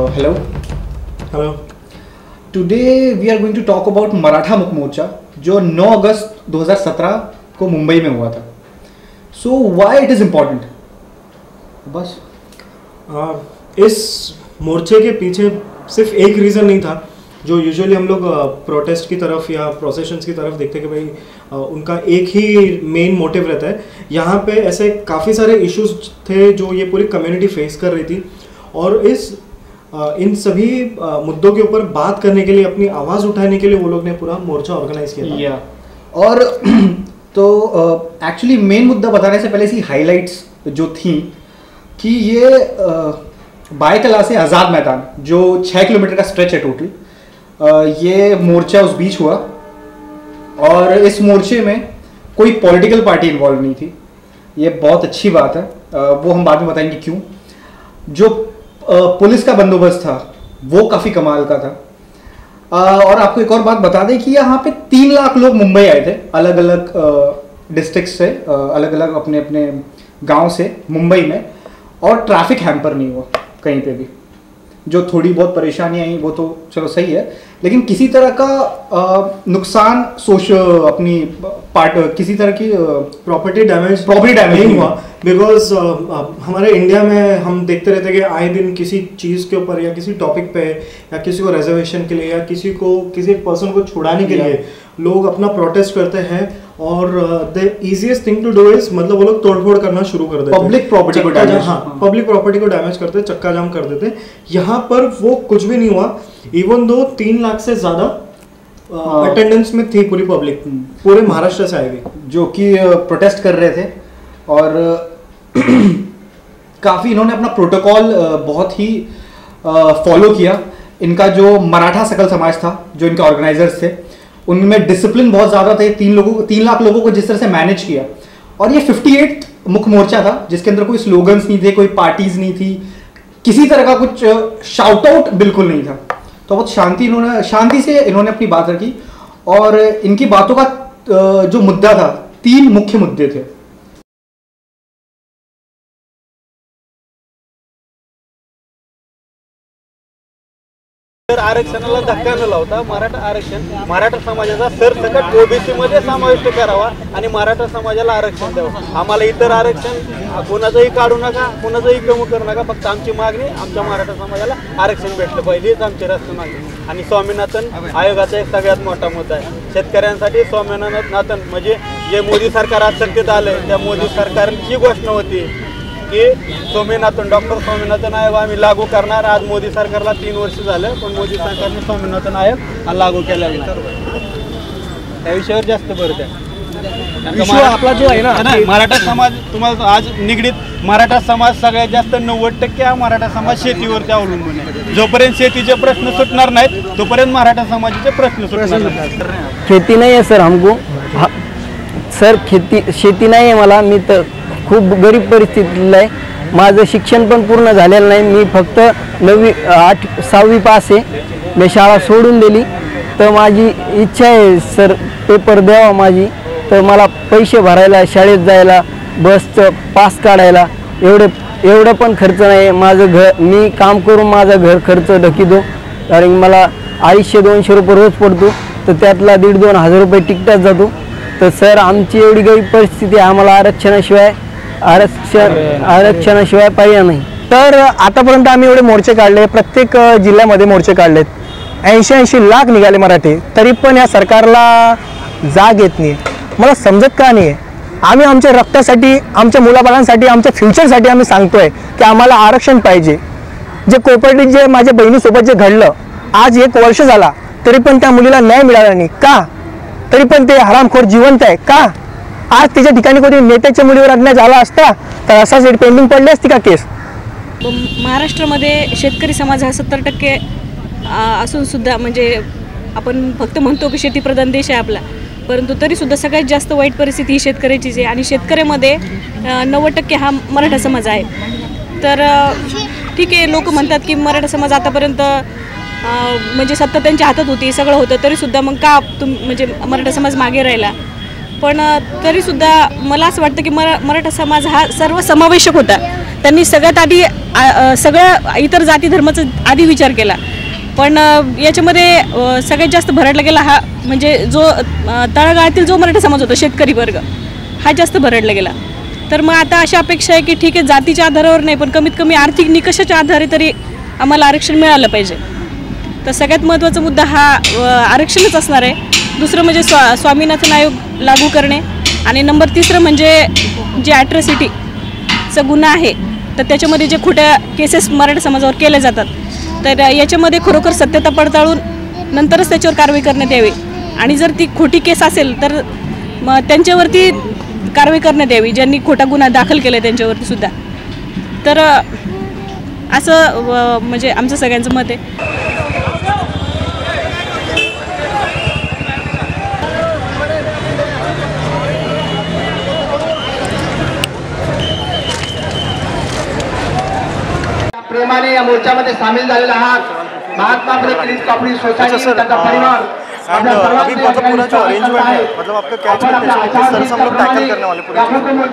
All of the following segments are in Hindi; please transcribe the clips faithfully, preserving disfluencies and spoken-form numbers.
hello. Hello. Today we are going to talk about Maratha मुख मोर्चा जो नौ अगस्त दो हज़ार सत्रह को मुंबई में हुआ था. So why it is important? बस uh, इस मोर्चे के पीछे सिर्फ एक रीज़न नहीं था जो यूजुअली हम लोग प्रोटेस्ट की तरफ या प्रोसेशंस की तरफ देखते हैं कि भाई आ, उनका एक ही मेन मोटिव रहता है. यहाँ पे ऐसे काफ़ी सारे इश्यूज थे जो ये पूरी कम्युनिटी फेस कर रही थी और इस आ, इन सभी आ, मुद्दों के ऊपर बात करने के लिए, अपनी आवाज़ उठाने के लिए वो लोग ने पूरा मोर्चा ऑर्गेनाइज किया था. yeah. और तो एक्चुअली मेन मुद्दा बताने से पहले सी हाईलाइट्स जो थी कि ये बायकला से आज़ाद मैदान जो छः किलोमीटर का स्ट्रेच है टोटल, ये मोर्चा उस बीच हुआ और इस मोर्चे में कोई पॉलिटिकल पार्टी इन्वॉल्व नहीं थी. ये बहुत अच्छी बात है, वो हम बाद में बताएंगे क्यों. जो पुलिस का बंदोबस्त था वो काफ़ी कमाल का था. और आपको एक और बात बता दें कि यहाँ पे तीन लाख लोग मुंबई आए थे अलग अलग डिस्ट्रिक्ट से, अलग अलग अपने अपने गांव से मुंबई में, और ट्रैफिक हैम्पर नहीं हुआ कहीं पे भी. जो थोड़ी बहुत परेशानी आई वो तो चलो सही है, लेकिन किसी तरह का आ, नुकसान सोशल अपनी पार्ट किसी तरह की प्रॉपर्टी डैमेज प्रॉपर्टी डैमेज नहीं हुआ. बिकॉज हमारे इंडिया में हम देखते रहते हैं कि आए दिन किसी चीज़ के ऊपर या किसी टॉपिक पे या किसी को रिजर्वेशन के लिए या किसी को किसी पर्सन को छुड़ाने के लिए लोग अपना प्रोटेस्ट करते हैं और the easiest thing to do is मतलब वो लोग तोड़फोड़ करना शुरू कर देते हैं, पब्लिक प्रॉपर्टी को डैमेज. हाँ, पब्लिक प्रॉपर्टी को डैमेज करते हैं, चक्का जाम कर देते हैं. यहाँ पर वो कुछ भी नहीं हुआ. इवन दो तीन लाख से ज्यादा अटेंडेंस में थी पूरी पब्लिक, पूरे महाराष्ट्र से आई हुई, जो कि प्रोटेस्ट कर रहे थे. और काफ़ी इन्होंने अपना प्रोटोकॉल बहुत ही फॉलो किया. इनका जो मराठा सकल समाज था, जो इनके ऑर्गेनाइजर्स थे, उनमें डिसिप्लिन बहुत ज़्यादा थे. तीन लोगों तीन लाख लोगों को जिस तरह से मैनेज किया. और ये अट्ठावन मुख मोर्चा था जिसके अंदर कोई स्लोगन्स नहीं थे, कोई पार्टीज नहीं थी, किसी तरह का कुछ शाउट आउट बिल्कुल नहीं था. तो बहुत शांति इन्होंने शांति से इन्होंने अपनी बात रखी. और इनकी बातों का जो मुद्दा था, तीन मुख्य मुद्दे थे. आरक्षणाला धक्का न लावता मराठा आरक्षण मराठा समाजाचा सरसकट ओबीसी मध्ये समाविष्ट करावा आणि मराठा समाजाला आरक्षण द्यावं. आम्हाला इतर आरक्षण कोणाचंही काढू नका, कोणाचंही कमी करू नका. फक्त आमची मागणी आमच्या मराठा समाजाला आरक्षण भेटलं पाहिजे, हीच आमची राष्ट्रीय मागणी. आणि स्वामीनाथन आयोगाचा एक सगळ्यात मोठा मुद्दा आहे. शेतकऱ्यांसाठी स्वामीनाथन म्हणजे जे मोदी सरकार आज सत्तेत आलंय त्या मोदी सरकारची घोषणा होती की स्वामीनाथन डॉक्टर स्वामीनाथन आयोग आम्ही लागू करणार. आज मोदी सरकारला तीन वर्ष झालं पण मोदी सरकारने स्वामीनाथन आयोग हा लागू केलेला नाही. त्या विषयावर जास्त भर आहे. आपला जो आहे ना मराठा समाज, तुम्हाला आज निगडीत मराठा समाज सगळ्यात जास्त नव्वद टक्के हा मराठा समाज शेतीवरती अवलंबून आहे. जोपर्यंत शेतीचे प्रश्न सुटणार नाहीत तोपर्यंत मराठा समाजाचे प्रश्न सुटणार नाहीत. खेती नाही आहे सर हमको. सर खेती शेती नाही आहे मला. मी तर खूप गरीब परिस्थितीला आहे. माझं शिक्षण पण पूर्ण झालेलं नाही. मी फक्त नववी आठ सहावी पास आहे. मी शाळा सोडून दिली. तर माझी इच्छा आहे सर पेपर द्यावा माझी. तर मला पैसे भरायला, शाळेत जायला, बसचं पास काढायला एवढे एवढं पण खर्च नाही. माझं घर मी काम करून माझा घर खर्च ढकितो. कारण मला अडीचशे दोनशे रुपये रोज पडतो. तर त्यातला दीड दोन हजार रुपये तिकटात जातो. तर सर आमची एवढी गरीब परिस्थिती आहे. आम्हाला आरक्षणाशिवाय आरक्षण आरक्षणाशिवाय पर्याय नाही. तर आतापर्यंत आम्ही एवढे मोर्चे काढले, प्रत्येक जिल्ह्यामध्ये मोर्चे काढलेत. ऐंशी ऐंशी लाख निघाले मराठी, तरी पण या सरकारला जाग येत नाही. मला समजत का नाही आहे. आम्ही आमच्या रक्तासाठी, आमच्या मुलाबाळांसाठी, आमच्या फ्युचरसाठी आम्ही सांगतोय की आम्हाला आरक्षण पाहिजे. जे कोपर्डीत जे माझ्या बहिणीसोबत जे घडलं, आज एक वर्ष झाला तरी पण त्या मुलीला न्याय मिळाला नाही. का? तरी पण ते हरामखोर जिवंत आहे. का? आज तिच्या ठिकाणी कोणी नेत्याच्या मुलीवर अन्याय झाला असता तर असाच पेंडिंग पडली असती का केस. महाराष्ट्रामध्ये शेतकरी समाज हा सत्तर टक्के असून सुद्धा, म्हणजे आपण फक्त म्हणतो की शेतीप्रधान देश आहे आपला, परंतु तरीसुद्धा सगळ्यात जास्त वाईट परिस्थिती ही शेतकऱ्याचीच आहे. आणि शेतकऱ्यामध्ये नव्वद टक्के हा मराठा समाज आहे. तर ठीक आहे, लोक म्हणतात की मराठा समाज आतापर्यंत म्हणजे सत्ता त्यांच्या हातात होती, सगळं होतं, तरीसुद्धा मग का तुम म्हणजे मराठा समाज मागे राहिला. पण तरीसुद्धा मला असं वाटतं की मरा मराठा समाज हा सर्व समावेशक होता. त्यांनी सगळ्यात आधी सगळ्या इतर जाती धर्माचा आधी विचार केला, पण याच्यामध्ये सगळ्यात जास्त भरडला गेला हा म्हणजे जो तळागाळातील जो मराठा समाज होता, शेतकरी वर्ग हा जास्त भरडला गेला. तर मग आता अशी अपेक्षा आहे की ठीक आहे, जातीच्या आधारावर नाही पण कमीत कमी आर्थिक निकषाच्या आधारे तरी आम्हाला आरक्षण मिळालं पाहिजे. तर सगळ्यात महत्त्वाचा मुद्दा हा आरक्षणच असणार आहे. दुसरं म्हणजे स्वा स्वामीनाथन आयोग लागू करणे आणि नंबर तिसरं म्हणजे जे ॲट्रॉसिटीचा गुन्हा आहे तर त्याच्यामध्ये जे खोट्या केसेस मराठा समाजावर केले जातात तर याच्यामध्ये खरोखर सत्यता पडताळून नंतरच त्याच्यावर कारवाई करण्यात यावी. आणि जर ती खोटी केस असेल तर मग त्यांच्यावरती कारवाई करण्यात यावी, ज्यांनी खोटा गुन्हा दाखल केला आहे त्यांच्यावरती सुद्धा. तर असं म्हणजे आमचं सगळ्यांचं मत आहे. प्रेमाने या मोर्चामध्ये सामील झालेला आहात. महात्मा फुले कॉपरेटिव सोसायटी त्यांचा परिवार एंड अभी मतलब पूरा जो अरेंजमेंट है, मतलब आपका क्या एक्सपेक्टेशन है, किस तरह से हम लोग टैकल करने वाले पूरे?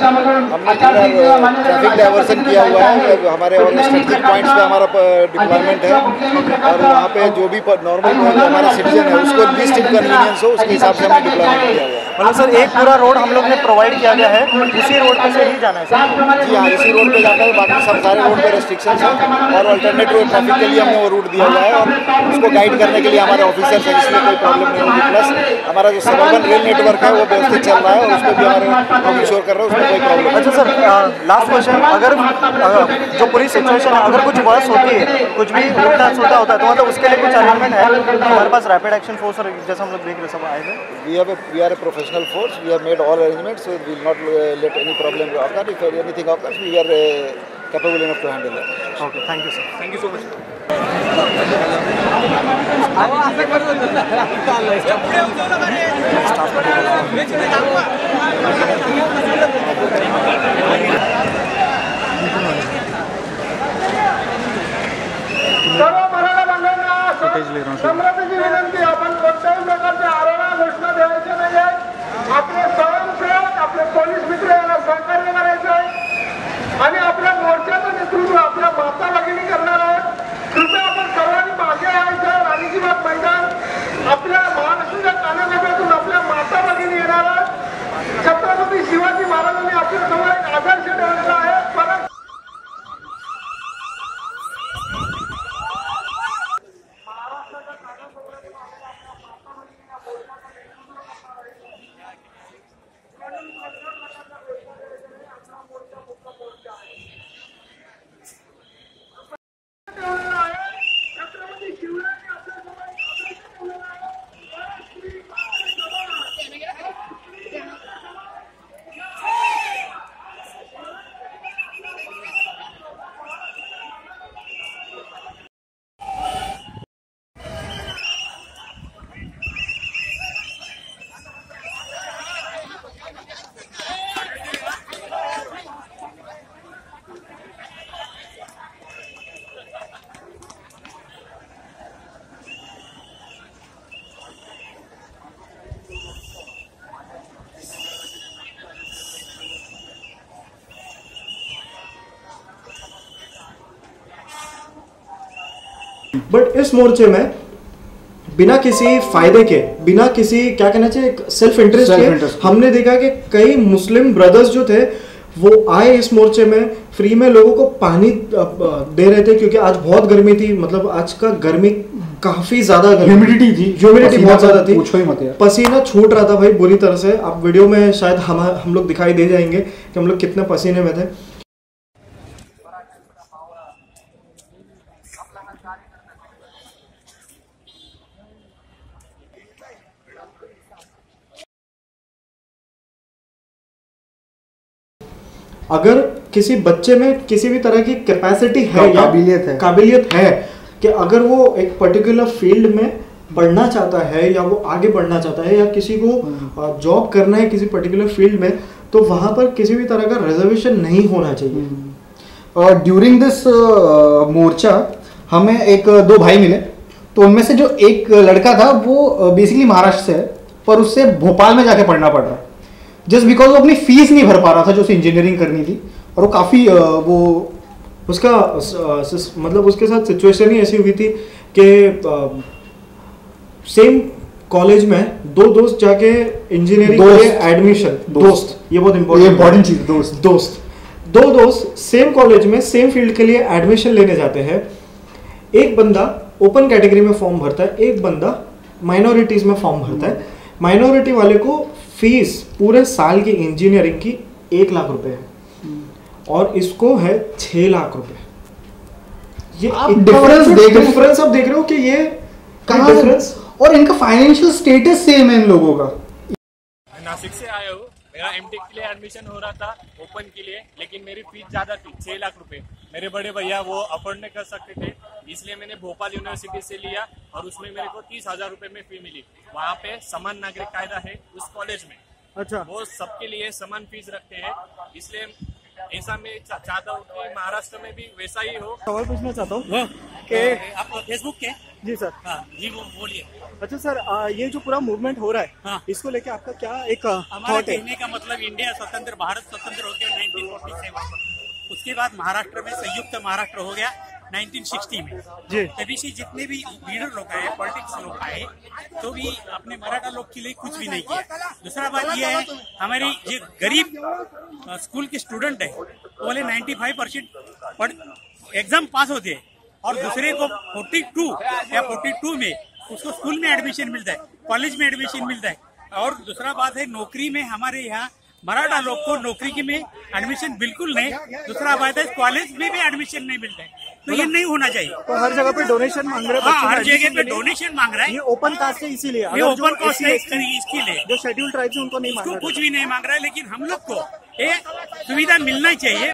हमने ट्रैफिक डाइवर्सन किया हुआ है, हमारे और स्ट्रेटेजिक पॉइंट्स पे हमारा डिप्लॉयमेंट है और वहाँ पे जो भी नॉर्मल हमारा सिटीजन है उसको लीस्ट इनकन्वीनियंस हो उसके हिसाब से हमने डिप्लॉयमेंट किया हुआ है. मतलब सर एक पूरा रोड हम लोग ने प्रोवाइड किया गया है, उसी रोड पे से ही जाना है सर? जी हाँ, इसी रोड पे जाना है, बाकी सब सारे रोड पे रेस्ट्रिक्शंस हैं और अल्टरनेट रोड ट्रैफिक के लिए हमने वो रूट दिया हुआ है और उसको गाइड करने के लिए हमारे ऑफिसर्स हैं, इसलिए कोई प्रॉब्लम नहीं होगी. प्लस हमारा जो सबर्बन रेल नेटवर्क है वो व्यवस्थित चल रहा है और उसको भी हमारे हम इंश्योर कर रहे हैं, उसमें कोई प्रॉब्लम. अच्छा सर, लास्ट क्वेश्चन, अगर जो पूरी सिचुएशन है अगर कुछ वर्स होती है, कुछ भी उल्टा सुलटा होता है तो मतलब उसके लिए कुछ अरेंजमेंट है हमारे पास? रैपिड एक्शन फोर्स और जैसा हम लोग देख रहे सब आए हैं. We have we are a professional force, we have made all arrangements, so we will not let any problem occur. If anything occurs, we are uh, capable enough to handle it. Okay, thank you sir. Thank you so much. सर्व मराठा बांधवांना नम्रतेची विनंती, आपण कोणत्याही प्रकारच्या आरोळा घोषणा द्यायच्या नाही आहेत. आपले स्वयंसेवक आपले पोलीस मित्र यांना सहकार्य करायचं आहे आणि आपल्या मोर्चाचं नेतृत्व आपल्या माता भगिनी करणार आहेत. कृपया आपण सर्वांनी मागे यायचं. राणीची बाग मैदान आपल्या महाराष्ट्राच्या कानाकोपऱ्यातून आपल्या माता भगिनी येणार आहेत. छत्रपती शिवाजी महाराजांनी आपल्या समोर एक आदर्श ठेवलेला आहे. परंतु बट इस मोर्चे में बिना किसी फायदे के, बिना किसी क्या कहना चाहिए सेल्फ इंटरेस्ट के, हमने देखा कि कई मुस्लिम ब्रदर्स जो थे वो आए इस मोर्चे में, फ्री में लोगों को पानी दे रहे थे क्योंकि आज बहुत गर्मी थी. मतलब आज का गर्मी काफी ज्यादा ह्यूमिडिटी थी, ह्यूमिडिटी बहुत ज्यादा थी, पूछो ही मत यार. पसीना छूट रहा था भाई बुरी तरह से. आप वीडियो में शायद हम हम लोग दिखाई दे जाएंगे कि हम लोग कितने पसीने में थे. अगर किसी बच्चे में किसी भी तरह की कैपेसिटी है या काबिलियत है काबिलियत है कि अगर वो एक पर्टिकुलर फील्ड में पढ़ना चाहता है या वो आगे बढ़ना चाहता है या किसी को जॉब करना है किसी पर्टिकुलर फील्ड में, तो वहाँ पर किसी भी तरह का रिजर्वेशन नहीं होना चाहिए. और ड्यूरिंग दिस मोर्चा हमें एक दो भाई मिले, तो उनमें से जो एक लड़का था वो बेसिकली महाराष्ट्र से है पर उससे भोपाल में जाके पढ़ना पड़ रहा है जस्ट बिकॉज वो अपनी फीस नहीं भर पा रहा था जो उसे इंजीनियरिंग करनी थी. और वो काफ़ी वो उसका मतलब उसके साथ सिचुएशन ही ऐसी हुई थी कि सेम कॉलेज में दो दोस्त जाके इंजीनियरिंग के लिए एडमिशन, दोस्त, ये बहुत इंपॉर्टेंट चीज, दोस्त दोस्त दो दोस्त सेम कॉलेज में सेम फील्ड के लिए एडमिशन लेने जाते हैं। एक बंदा ओपन कैटेगरी में फॉर्म भरता है, एक बंदा माइनॉरिटीज में फॉर्म भरता है। माइनॉरिटी वाले को फीस पूरे साल की इंजीनियरिंग की एक लाख रुपए है और इसको है छह लाख रुपए। ये आप डिफरेंस देख रहे डिफरेंस आप देख रहे हो कि ये कहाँ डिफरेंस, और इनका फाइनेंशियल स्टेटस सेम है इन लोगों का। नासिक से आया हूँ, मेरा एमटेक के लिए एडमिशन हो रहा था ओपन के लिए, लेकिन मेरी फीस ज्यादा थी, छह लाख रुपए। मेरे बड़े भैया वो अफोर्ड नहीं कर सकते थे, इसलिए मैंने भोपाल यूनिवर्सिटी से लिया और उसमें मेरे को तीस हजार रुपए में फी मिली। वहाँ पे समान नागरिक कायदा है उस कॉलेज में। अच्छा, वो सबके लिए समान फीस रखते हैं, इसलिए ऐसा मैं चा, चाहता हूँ कि महाराष्ट्र में भी वैसा ही हो। सवाल पूछना चाहता हूँ कि आप फेसबुक के? जी सर। हाँ जी, वो बोलिए। अच्छा सर, आ, ये जो पूरा मूवमेंट हो रहा है, हाँ, इसको लेके आपका क्या एक हमारे कहने का मतलब इंडिया स्वतंत्र, भारत स्वतंत्र हो गया नाइनटीन फोर्टी सेवन, उसके बाद महाराष्ट्र में संयुक्त महाराष्ट्र हो गया नाइनटीन सिक्सटी में जी। तभी से जितने भी लीडर लोग आए, पॉलिटिक्स लोग आए, तो भी अपने मराठा लोग के लिए कुछ भी नहीं किया। दूसरा बात ये है, हमारी ये गरीब स्कूल के स्टूडेंट है, वो वाले ninety five percent exam pass होते हैं और दूसरे को फोर्टी टू या फोर्टी टू में उसको स्कूल में एडमिशन मिलता है, कॉलेज में एडमिशन मिलता है। और दूसरा बात है, नौकरी में हमारे यहाँ मराठा लोग को नौकरी के में एडमिशन बिल्कुल नहीं। दूसरा बात है, कॉलेज में भी एडमिशन नहीं मिलता है, तो ये नहीं होना चाहिए। तो हर जगह पे डोनेशन मांग रहे हैं, हाँ, हर जगह पे डोनेशन मांग रहा है। ये ओपन कास्ट है, इसीलिए ये ओपन कास्ट है इसके लिए। जो शेड्यूल ट्राइब्स है उनको नहीं मांग रहा, कुछ भी नहीं मांग रहा है, लेकिन हम लोग को ये सुविधा मिलना चाहिए।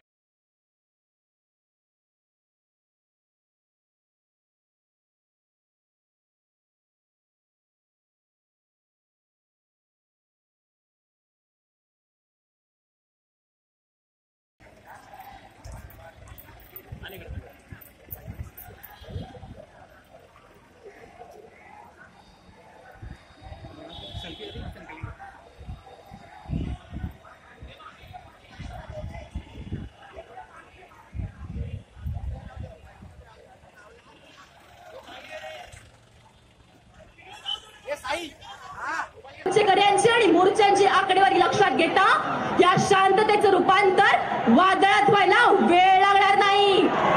मोर्चेकऱ्यांची आणि मोर्चांची आकडेवारी लक्षात घेता या शांततेचं रूपांतर वादळात व्हायला वेळ लागणार नाही।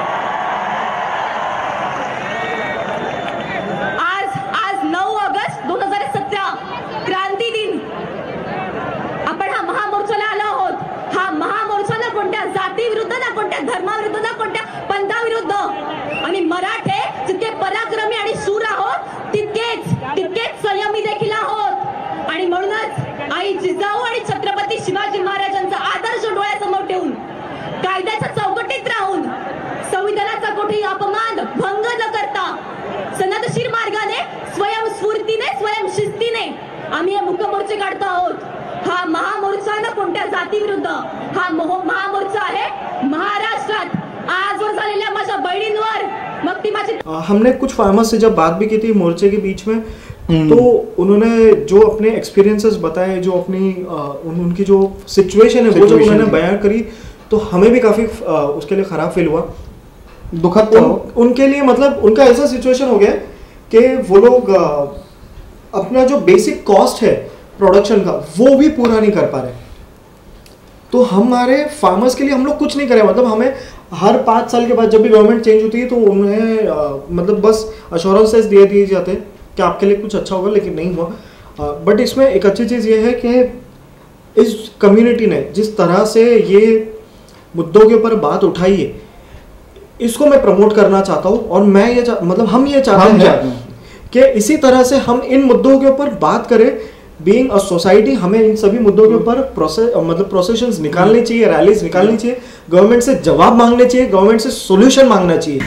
आज आज नऊ ऑगस्ट दोन हजार सतरा क्रांती दिन, आपण हा महामोर्चाला आलो आहोत। हा महामोर्चा ना कोणत्या जाती विरुद्ध, ना कोणत्या धर्माविरुद्ध, ना कोणत्या पंथाविरुद्ध, आणि मराठे जितके पराक्रमी आणि शूर आहोत तितकेच तितकेच संयमी देखील आहोत। आणि म्हणूनच आई जिजाऊ आणि छत्रपती शिवाजी महाराजांचा आदर्श डोळ्यासमोर ठेवून, कायद्याच्या चौकटीत राहून, संविधानाचा कुठेही अपमान भंग न करता सनदशीर मार्गाने, स्वयंस्फूर्तीने, स्वयंशिस्तीने आम्ही हे मुख मोर्चे काढतो आहोत। हा महामोर्चा न कोणत्या जाती विरुद्ध, हा महामोर्चा आहे महाराष्ट्रात आजवर झालेल्या माझ्या बहिणींवर, मग ती माझी। हमने कुछ फार्मर्स से जब बात भी की थी मोर्चे के बीच में, तो उन्होंने जो अपने एक्सपीरियंसेस बताए, जो अपनी उन, उनकी जो सिचुएशन है वो जब उन्होंने बयान करी, तो हमें भी काफ़ी उसके लिए ख़राब फील हुआ, दुखद था। उन, उनके लिए मतलब उनका ऐसा सिचुएशन हो गया कि वो लोग अपना जो बेसिक कॉस्ट है प्रोडक्शन का वो भी पूरा नहीं कर पा रहे। तो हमारे फार्मर्स के लिए हम लोग कुछ नहीं करें, मतलब हमें हर पाँच साल के बाद जब भी गवर्नमेंट चेंज होती है तो उन्हें आ, मतलब बस अश्योरेंसेस दिए दिए जाते हैं कि आपके लिए कुछ अच्छा होगा, लेकिन नहीं हुआ। बट इसमें एक अच्छी चीज़ ये है कि इस कम्युनिटी ने जिस तरह से ये मुद्दों के ऊपर बात उठाई है, इसको मैं प्रमोट करना चाहता हूँ। और मैं ये मतलब हम ये चाहते हैं कि इसी तरह से हम इन मुद्दों के ऊपर बात करें। बीइंग अ सोसाइटी हमें इन सभी मुद्दों के ऊपर प्रोसेस मतलब प्रोसेशंस निकालनी चाहिए, रैलीज निकालनी चाहिए, गवर्नमेंट से जवाब मांगने चाहिए, गवर्नमेंट से सोल्यूशन मांगना चाहिए।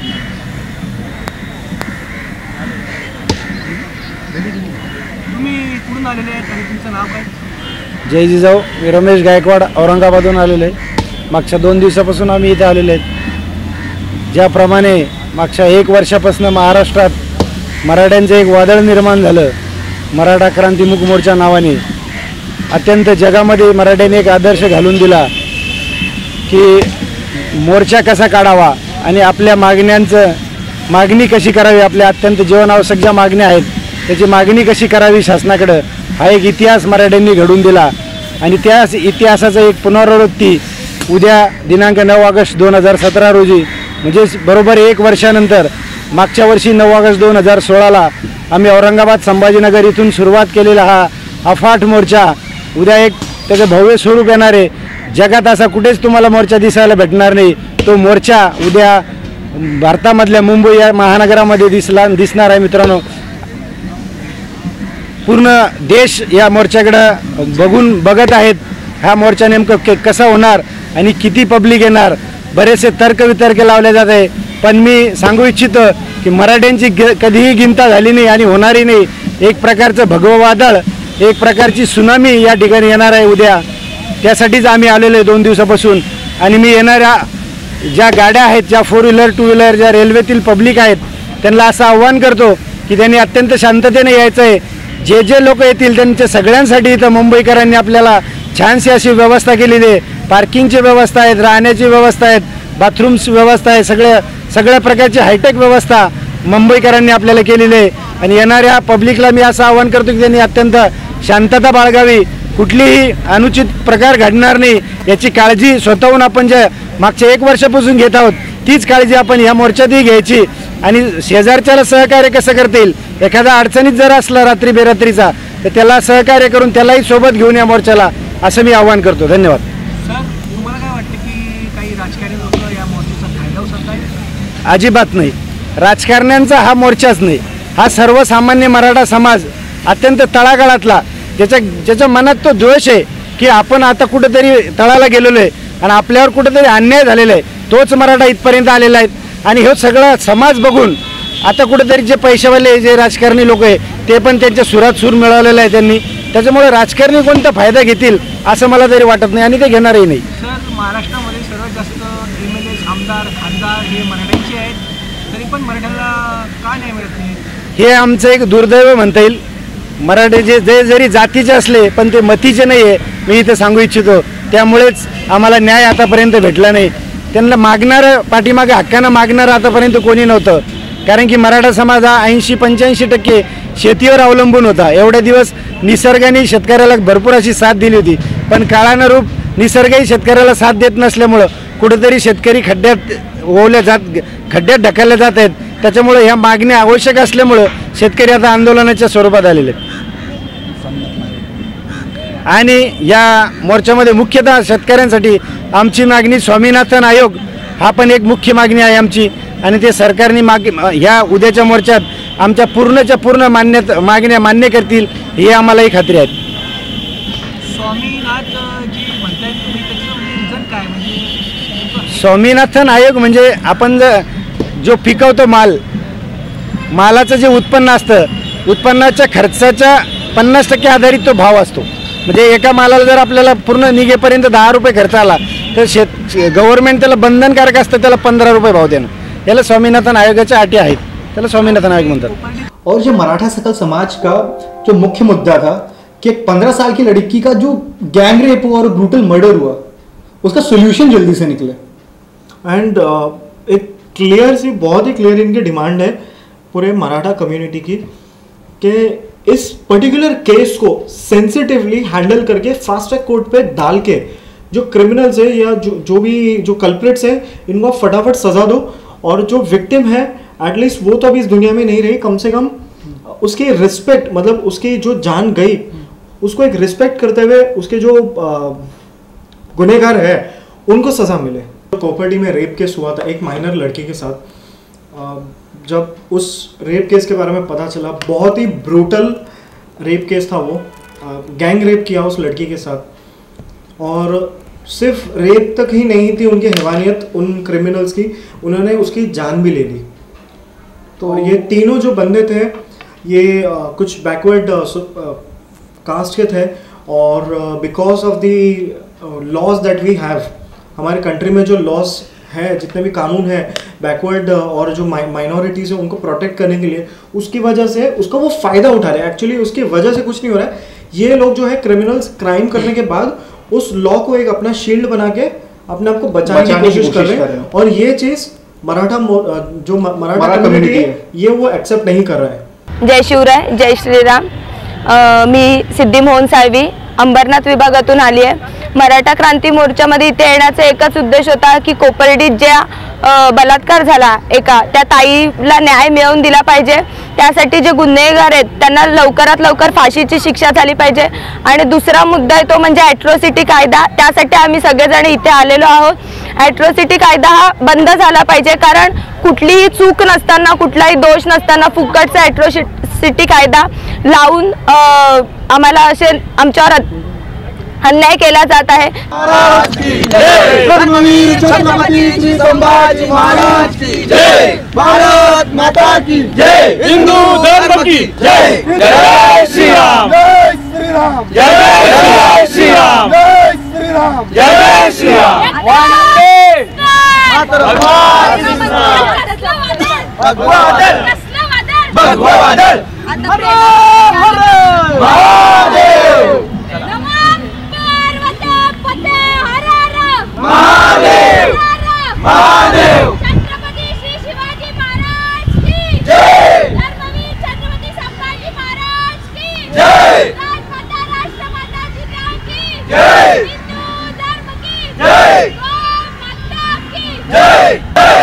जय जिजाऊ, मी रमेश गायकवाड औरंगाबादहून आलेलो आहे। मागच्या दोन दिवसापासून आम्ही इथे आलेले आहेत। ज्याप्रमाणे मागच्या एक वर्षापासून महाराष्ट्रात मराठ्यांचं एक वादळ निर्माण झालं, मराठा क्रांती मुख मोर्चा नावाने, अत्यंत जगामध्ये मराठ्यांनी एक आदर्श घालून दिला की मोर्चा कसा काढावा आणि आपल्या मागण्यांचं मागणी कशी करावी, आपल्या अत्यंत जीवनावश्यक ज्या मागण्या आहेत त्याची मागणी कशी करावी शासनाकडं, हा एक इतिहास मराठ्यांनी घडून दिला. आणि त्या इतिहासाचं एक पुनरावृत्ती उद्या दिनांक नऊ ऑगस्ट दोन हजार सतरा रोजी म्हणजे बरोबर एक वर्षानंतर मागच्या वर्षी नऊ ऑगस्ट दोन हजार सोळाला आम्ही औरंगाबाद संभाजीनगर इथून सुरुवात केलेला हा अफाट मोर्चा उद्या एक त्याचं भव्य स्वरूप येणार आहे. जगात असा कुठेच तुम्हाला मोर्चा दिसायला भेटणार नाही. तो मोर्चा उद्या भारतामधल्या मुंबई या महानगरामध्ये दिसला दिसणार आहे. मित्रांनो, पूर्ण देश या मोर्चाकडं बघून बघत आहेत. हा मोर्चा नेमकं कसा होणार आणि किती पब्लिक येणार, बरेचसे तर्कवितर्क लावले जात आहे. पण मी सांगू इच्छितो की मराठ्यांची ग कधीही गिनता झाली नाही आणि होणारी नाही. एक प्रकारचं भगवं वादळ, एक प्रकारची सुनामी या ठिकाणी येणार आहे उद्या. त्यासाठीच आम्ही आलेलो आहे दोन दिवसापासून. आणि मी येणाऱ्या ज्या गाड्या आहेत, ज्या फोर व्हीलर टू व्हीलर ज्या रेल्वेतील पब्लिक आहेत, त्यांना असं आव्हान करतो की त्यांनी अत्यंत शांततेने यायचं आहे. जे जे लोक येतील त्यांच्या सगळ्यांसाठी इथं मुंबईकरांनी आपल्याला छानशी अशी व्यवस्था केलेली आहे. पार्किंगची व्यवस्था आहेत, राहण्याची व्यवस्था आहेत, बाथरूम्स व्यवस्था आहे, सगळ्या सगळ्या प्रकारची हायटेक व्यवस्था मुंबईकरांनी आपल्याला केलेली आहे. आणि येणाऱ्या पब्लिकला मी असं आवाहन करतो की त्यांनी अत्यंत शांतता बाळगावी, कुठलीही अनुचित प्रकार घडणार नाही याची काळजी स्वतःहून आपण जे मागच्या एक वर्षापासून घेत आहोत तीच काळजी आपण या मोर्चातही घ्यायची. आणि शेजारच्याला सहकार्य कसं करता येईल, एखादा अडचणीत जर असला रात्री बेरात्रीचा तर त्याला सहकार्य करून त्यालाही सोबत घेऊन या मोर्चाला, असं मी आवाहन करतो. धन्यवाद. सर, तुम्हाला काय वाटतं की काही राजकारणी लोक या मोर्चाचा फायदा उचलत आहेत? अजिबात नाही. राजकारण्यांचा हा मोर्चाच नाही, हा सर्वसामान्य मराठा समाज अत्यंत तळागाळातला ज्याच्या ज्याच्या मनात तो द्वेष आहे की आपण आता कुठेतरी तळाला गेलेलो आहे आणि आपल्यावर कुठेतरी अन्याय झालेला आहे, तोच मराठा इथपर्यंत आलेला आहे. आणि हे सगळा समाज बघून आता कुठेतरी जे पैशावाले जे राजकारणी लोक आहे ते पण त्यांच्या सुरात सूर मिळवलेला आहे त्यांनी. त्याच्यामुळे राजकारणी कोणता फायदा घेतील असं मला तरी वाटत नाही आणि ते घेणारही नाही. सर, महाराष्ट्रामध्ये सर्वात जास्त एम एल ए आमदार खासदार हे मराठ्यांचे आहेत, तरी पण मराठ्याला का नाही मिळत नाही? हे आमचं एक दुर्दैव म्हणता येईल. मराठी जे जे जरी जातीचे असले पण ते मतीचे नाही आहे, मी इथे सांगू इच्छितो. त्यामुळेच आम्हाला न्याय आतापर्यंत भेटला नाही. त्यांना मागणारं पाठीमागे हक्कानं मागणारं आतापर्यंत कोणी नव्हतं. कारण की मराठा समाज हा ऐंशी पंच्याऐंशी टक्के शेतीवर अवलंबून होता. एवढे दिवस निसर्गाने शेतकऱ्याला भरपूर अशी साथ दिली होती, पण काळानुरूप निसर्गही शेतकऱ्याला साथ देत नसल्यामुळं कुठेतरी शेतकरी खड्ड्यात ओवले जात खड्ड्यात ढकलले जात आहेत. त्याच्यामुळे ह्या मागण्या आवश्यक असल्यामुळं शेतकरी आता आंदोलनाच्या स्वरूपात आलेले आहेत. आणि या मोर्चामध्ये मुख्यतः शेतकऱ्यांसाठी आमची मागणी स्वामीनाथन आयोग हा पण एक मुख्य मागणी आहे आमची. आणि ते सरकारने माग ह्या उद्याच्या मोर्चात आमच्या पूर्णच्या पूर्ण मान्य मागण्या मान्य करतील ही आम्हालाही खात्री आहे. स्वामीनाथ जी म्हणतायत तुम्ही, त्याचं रिझन काय? म्हणजे स्वामीनाथन आयोग म्हणजे आपण जो पिकवतो माल, मालाचं जे उत्पन्न असतं, उत्पन्नाच्या खर्चाच्या पन्नास टक्के आधारित तो भाव असतो. म्हणजे एका मालाला जर आपल्याला पूर्ण निघेपर्यंत दहा रुपये खर्च आला तर शेत गव्हर्नमेंट त्याला बंधनकारक असतं, त्याला पंधरा रुपये भाव देणं. याला स्वामीनाथन आयोगाच्या अटी आहेत, त्याला स्वामीनाथन आयोग म्हणतात. और जो मराठा सकल समाज का जो मुख्य मुद्दा था कि एक पंद्रह साल की लड़की का जो गैंग रेप हुआ और ब्रूटल मर्डर हुआ, उसका सोल्यूशन जल्दी से निकले. एंड uh, एक क्लियर सी बहुत ही क्लियर इनकी डिमांड है पूरे मराठा कम्युनिटी की कि इस पर्टिकुलर केस को सेंसिटिवली हैंडल करके फास्ट ट्रैक कोर्ट पे डाल के जो क्रिमिनल्स है या जो जो भी जो कल्प्रिट्स है इनको फटाफट सजा दो. और जो विक्टिम है एटलीस्ट वो तो अभी इस दुनिया में नहीं रही, कम से कम उसकी रिस्पेक्ट, मतलब उसकी जो जान गई उसको एक रिस्पेक्ट करते हुए उसके जो गुनहगार है उनको सजा मिले. प्रॉपर्टी में रेप केस हुआ था एक माइनर लड़की के साथ. जब उस रेप केस के बारे में पता चला, बहुत ही ब्रूटल रेप केस था वो, गैंग रेप किया उस लड़की के साथ. और सिर्फ रेप तक ही नहीं थी उनकी हैवानियत उन क्रिमिनल्स की, उन्होंने उसकी जान भी ले ली. तो ये तीनों जो बंदे थे ये आ, कुछ बैकवर्ड कास्ट के थे और because of the laws that we have, हमारे कंट्री में जो लॉज है, जितने भी कानून है बैकवर्ड और जो माइनॉरिटीज़ है उनको प्रोटेक्ट करने के लिए, उसकी वजह से उसका वो फ़ायदा उठा रहे हैं. एक्चुअली उसकी वजह से कुछ नहीं हो रहा है. ये लोग जो है क्रिमिनल्स क्राइम करने के बाद उस लॉ को एक अपना शील्ड बना के अपने आप को बचाने की कोशिश कर रहे हैं और ये चीज मराठा जो मराठा कम्युनिटी है ये वो एक्सेप्ट नहीं कर रहा है। जय शिवराय, जय श्रीराम। मी सिद्धी मोहन साळवी अंबरनाथ विभागातून आली आहे। मराठा क्रांती मोर्चामध्ये इथे येण्याचा एकच उद्देश होता की कोपर्डीत ज्या बलात्कार झाला एका त्या ताईला न्याय मिळवून दिला पाहिजे, त्यासाठी जे गुन्हेगार आहेत त्यांना लवकरात लवकर फाशीची शिक्षा झाली पाहिजे। आणि दुसरा मुद्दा आहे तो म्हणजे ॲट्रॉसिटी कायदा, त्यासाठी आम्ही सगळेजण इथे आलेलो आहोत। ॲट्रॉसिटी कायदा हा बंद झाला पाहिजे, कारण कुठलीही चूक नसताना कुठलाही दोष नसताना फुकटचा ॲट्रॉसिटी कायदा लावून आम्हाला असे आमच्यावर अन्याय केला जात आहे। संभाजी महाराज की जय, भारत माता की जय, हिंदू धर्म की जय, जय श्री राम, जय श्री राम, जय श्री राम, जय श्री राम, जय श्री राम। भगवादल भगवादल महादेव महादेव महादेव छत्रपती श्री शिवाजी महाराज की जय, धर्मवीर छत्रपती संभाजी महाराज की जय, राजमाता राष्ट्रमाता जिजा की जय, हिंदू धर्म की जय, गौ माता की जय।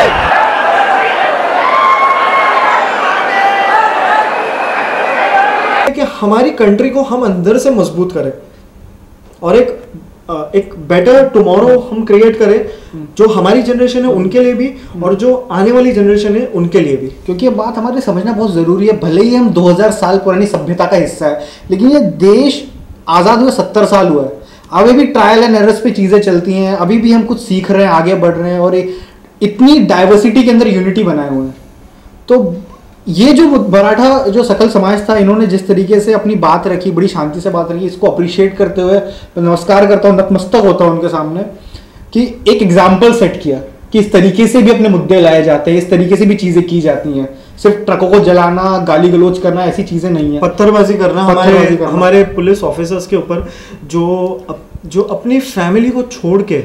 कि हमारी कंट्री को हम अंदर से मजबूत करें और एक एक बेटर टुमारो हम क्रिएट करें जो हमारी जनरेशन है उनके लिए भी और जो आने वाली जनरेशन है उनके लिए भी। क्योंकि ये बात हमारे समझना बहुत ज़रूरी है। भले ही हम दो हज़ार साल पुरानी सभ्यता का हिस्सा है, लेकिन ये देश आज़ाद हुए सत्तर साल हुआ है। अभी भी ट्रायल एंड एरर्स पे चीज़ें चलती हैं, अभी भी हम कुछ सीख रहे हैं, आगे बढ़ रहे हैं और इतनी डाइवर्सिटी के अंदर यूनिटी बनाए हुए हैं। तो ये जो मराठा जो सकल समाज था, इन्होंने जिस तरीके से अपनी बात रखी, बड़ी शांति से बात रखी, इसको अप्रिशिएट करते हुए नमस्कार करता हूँ, नतमस्तक होता हूँ उनके सामने कि एक एग्जाम्पल सेट किया कि इस तरीके से भी अपने मुद्दे लाए जाते हैं, इस तरीके से भी चीज़ें की जाती हैं। सिर्फ ट्रकों को जलाना, गाली गलोच करना, ऐसी चीज़ें नहीं है। पत्थरबाजी करना हमारे हमारे पुलिस ऑफिसर्स के ऊपर जो जो अपनी फैमिली को छोड़ के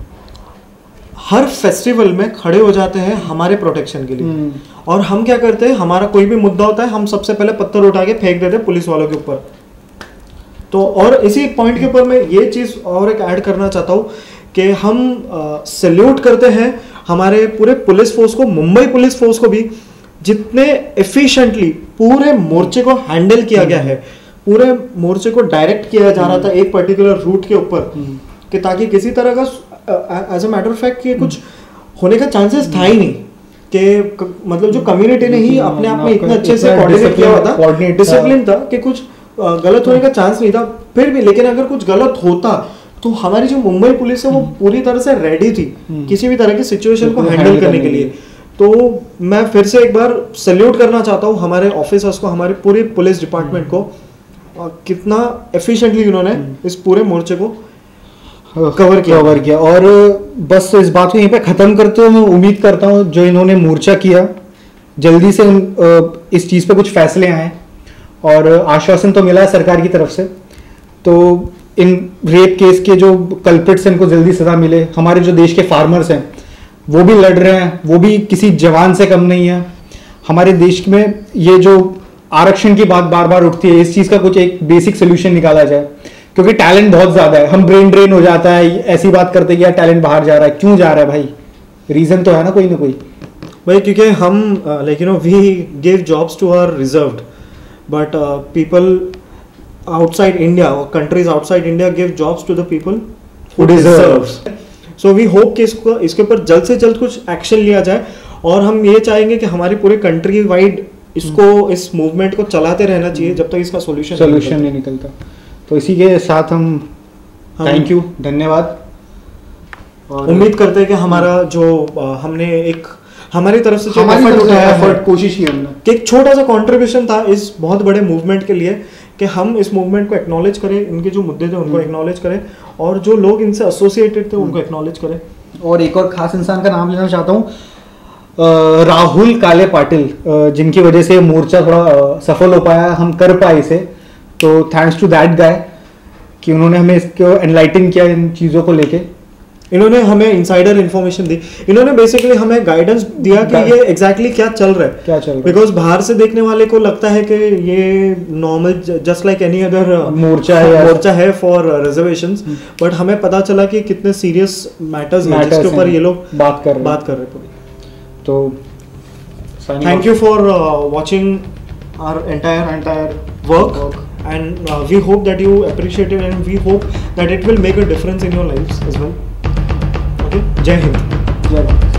हर फेस्टिवल में खड़े हो जाते हैं हमारे प्रोटेक्शन के लिए। और हम क्या करते हैं, हमारा कोई भी मुद्दा होता है हम सबसे पहले पत्थर उठा के फेंक देते हैं पुलिस वालों के ऊपर। तो और इसी पॉइंट के ऊपर मैं ये चीज़ और एक ऐड करना चाहता हूँ कि हम सैल्यूट करते हैं हमारे पूरे पुलिस फोर्स को, मुंबई पुलिस फोर्स को भी, जितने एफिशिएंटली पूरे मोर्चे को हैंडल किया गया है, पूरे मोर्चे को डायरेक्ट किया जा रहा था एक पर्टिकुलर रूट के ऊपर कि ताकि किसी तरह का as a matter of fact कि कुछ होने का चांसेस था ही नहीं कि मतलब जो कम्युनिटी ने ही अपने आप में इतने अच्छे से कोऑर्डिनेट किया हुआ था, डिसिप्लिन था कि कुछ गलत होने का चांस नहीं था। फिर भी लेकिन अगर कुछ गलत होता तो हमारी जो मुंबई पुलिस है वो पूरी तरह से रेडी थी किसी भी तरह की सिचुएशन को हैंडल करने के लिए। तो मैं फिर से एक बार सैल्यूट करना चाहता हूँ हमारे ऑफिसर्स को, हमारे पूरे पुलिस डिपार्टमेंट को, कितना एफिशिएंटली उन्होंने इस पूरे मोर्चे को कवर किया कवर किया और बस इस बात को यहीं पे ख़त्म करते हुए मैं उम्मीद करता हूँ जो इन्होंने मोर्चा किया जल्दी से इस चीज़ पे कुछ फैसले आए और आश्वासन तो मिला है सरकार की तरफ से, तो इन रेप केस के जो कल्प्रिट्स हैं इनको जल्दी सजा मिले। हमारे जो देश के फार्मर्स हैं वो भी लड़ रहे हैं, वो भी किसी जवान से कम नहीं है। हमारे देश में ये जो आरक्षण की बात बार बार उठती है, इस चीज़ का कुछ एक बेसिक सोल्यूशन निकाला जाए क्योंकि टैलेंट बहुत ज़्यादा है। हम ब्रेन ड्रेन हो जाता है ऐसी बात करते कि यार टैलेंट बाहर जा रहा है, क्यों जा रहा है भाई? रीज़न तो है ना कोई ना कोई भाई, क्योंकि हम like you know we give jobs to our reserved but people outside India or countries outside India give jobs to the people who deserves. So we hope कि इसको इसके ऊपर जल्द से जल्द कुछ एक्शन लिया जाए और हम ये चाहेंगे कि हमारी पूरे कंट्री वाइड इसको इस मूवमेंट को चलाते रहना चाहिए जब तक इसका सॉल्यूशन सॉल्यूशन नहीं निकलता। तो इसी के साथ हम थैंक यू, धन्यवाद। और उम्मीद करते हैं कि हमारा जो हमने एक हमारी तरफ से जो एफर्ट उठाया है, कोशिश की हमने कि एक छोटा सा कंट्रीब्यूशन था इस बहुत बड़े मूवमेंट के लिए कि हम इस मूवमेंट को एक्नॉलेज करें, इनके जो मुद्दे थे उनको एक्नॉलेज करें और जो लोग इनसे एसोसिएटेड थे उनको एक्नॉलेज करें। और एक और खास इंसान का नाम लेना चाहता हूँ, राहुल काले पाटिल, जिनकी वजह से मोर्चा थोड़ा सफल हो पाया, हम कर पाए इसे। तो थैंक्स टू दैट गाय कि उन्होंने हमें इसको एनलाइटन किया इन चीज़ों को लेके। इन्होंने हमें इनसाइडर इन्फॉर्मेशन दी, इन्होंने बेसिकली हमें गाइडेंस दिया कि ये एग्जैक्टली क्या चल रहा है, क्या चल रहा है, बिकॉज बाहर से देखने वाले को लगता है कि ये normal just like any other मोर्चा है मोर्चा है फॉर रिजर्वेशंस, बट हमें पता चला कि कितने सीरियस मैटर्स हैं जिसके ऊपर ये लोग बात कर बात कर रहे थे. तो thank you for watching our entire entire work, work. and uh, we hope that you appreciate it and we hope that it will make a difference in your lives as well. Okay, Jai Hind. Jai Hind.